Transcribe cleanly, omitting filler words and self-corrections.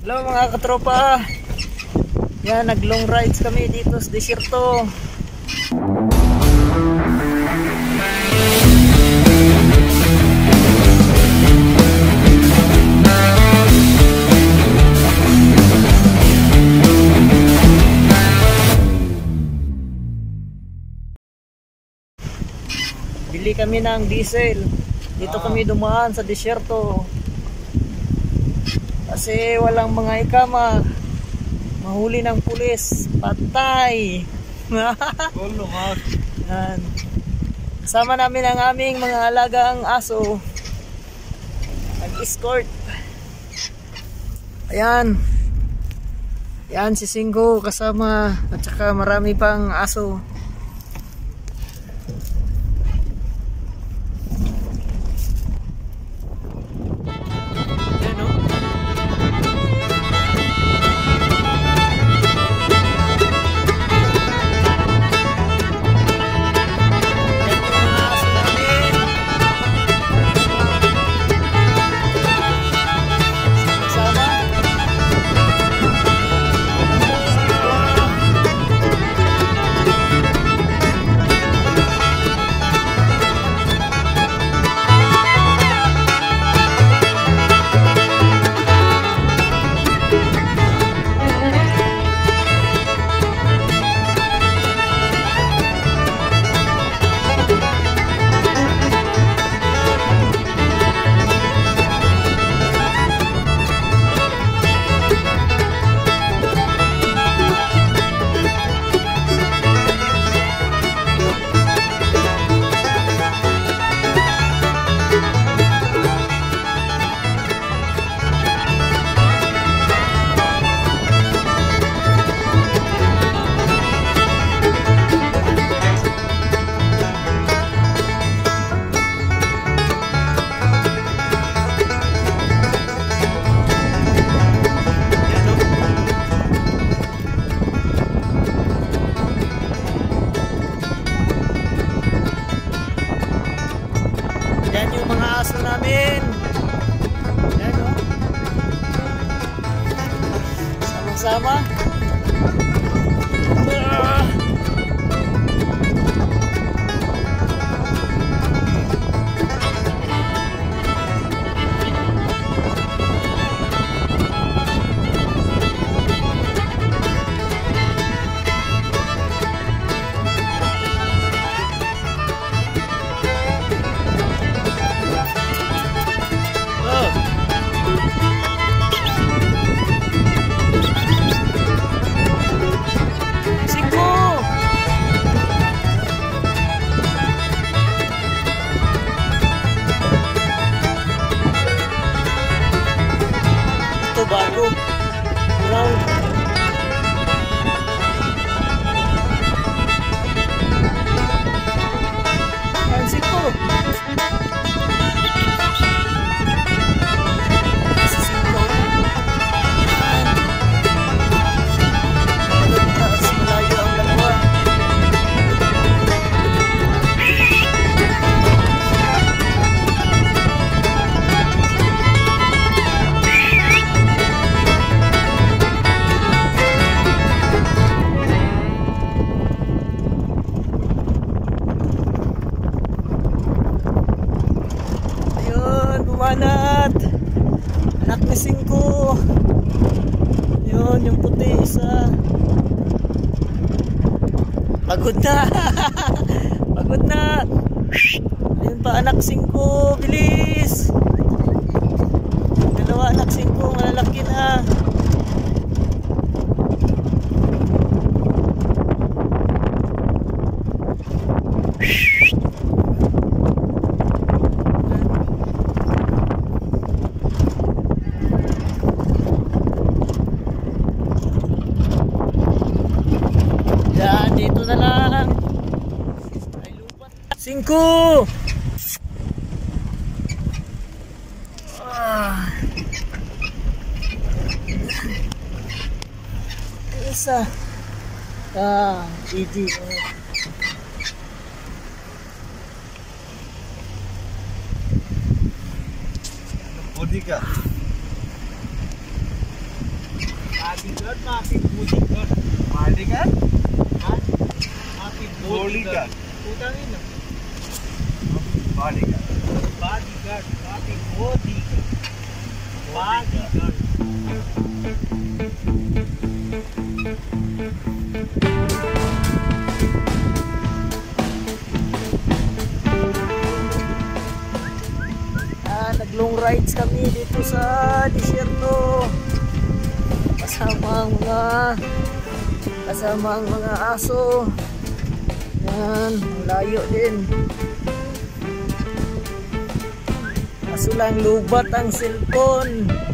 Hello mga katropa. Yan, nag long rides kami dito sa desierto. Bili kami ng diesel. Dito kami dumaan sa desierto. Kasi walang mga ikama. Mahuli ng pulis. Patay. Yan. Kasama namin ang aming mga alagang aso. Nag-escort. Ayan. Yan si Singgo kasama. At saka marami pang aso. Yan yung mga aso namin. Yan o. Sama-sama. Bago round. Yan Singgo. Si Singgo. Mas malayo ang dalawa. Bumanat, anak ni Singgo. Yun, yung puti isa. Pagod na. Pagod na. Ayun pa anak Singgo, bilis. Dalawa anak Singgo, malalaki na. Dito na lang. Singgo. Isa. Easy. Pudi ka. Bodyguard, mapit bodyguard. Bodyguard? Ha? Mapit bodyguard. Utang ina. Bodyguard. Bodyguard, mapit bodyguard. Bodyguard. Nag-long rides kami dito sa disyerto. Kasama ang mga aso. Yan, layo din. Kaso lang lubat ang cellphone.